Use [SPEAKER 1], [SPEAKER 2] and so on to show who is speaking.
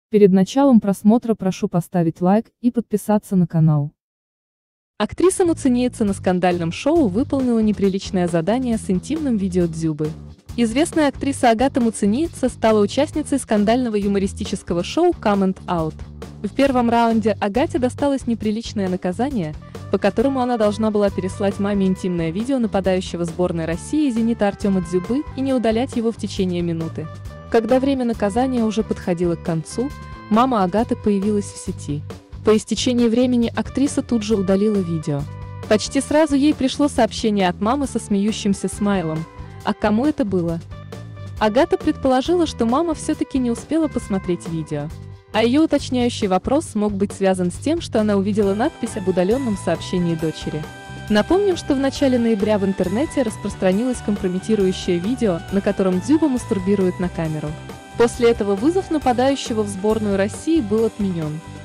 [SPEAKER 1] Перед началом просмотра прошу поставить лайк и подписаться на канал.
[SPEAKER 2] Актриса Муцениеце на скандальном шоу выполнила неприличное задание с интимным видео Дзюбы. Известная актриса Агата Муцениеце стала участницей скандального юмористического шоу Coming Out. В первом раунде Агате досталось неприличное наказание, по которому она должна была переслать маме интимное видео нападающего сборной России «Зенита» Артема Дзюбы и не удалять его в течение минуты. Когда время наказания уже подходило к концу, мама Агаты появилась в сети. По истечении времени актриса тут же удалила видео. Почти сразу ей пришло сообщение от мамы со смеющимся смайлом. А кому это было? Агата предположила, что мама все-таки не успела посмотреть видео. А ее уточняющий вопрос мог быть связан с тем, что она увидела надпись об удаленном сообщении дочери. Напомним, что в начале ноября в интернете распространилось компрометирующее видео, на котором Дзюба мастурбирует на камеру. После этого вызов нападающего в сборную России был отменен.